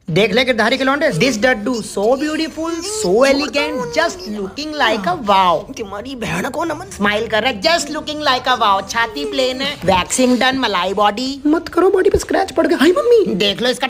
देख ले गिरधारी के लौंडे, दिस डड्डू so beautiful, so elegant, just looking like a wow. तुम्हारी बहन को नमन। स्माइल कर रहा है, just looking like a wow. छाती प्लेन है, वैक्सिंग डन, मलाई बॉडी। मत करो, बॉडी पे स्क्रैच पड़ गया। हाय मम्मी, देख लो इसका